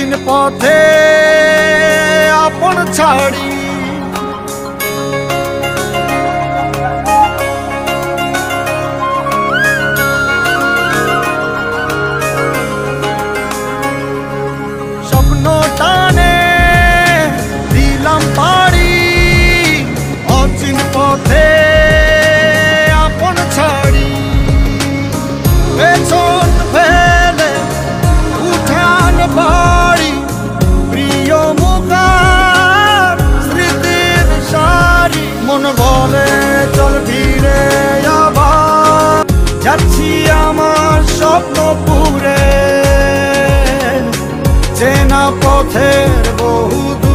অচিন পথে আপন ছাড়ি স্বপ্ন টানে দিলাম পাড়ি অচিন পথে আপন ছাড়ি পেছন ফেলে উঠান বাড়ি প্রিয় মুখার স্মৃতির সারি মন বলে চল ফিরে আবার যাচ্ছি আমার স্বপ্ন পুরে চেনা পথের বহু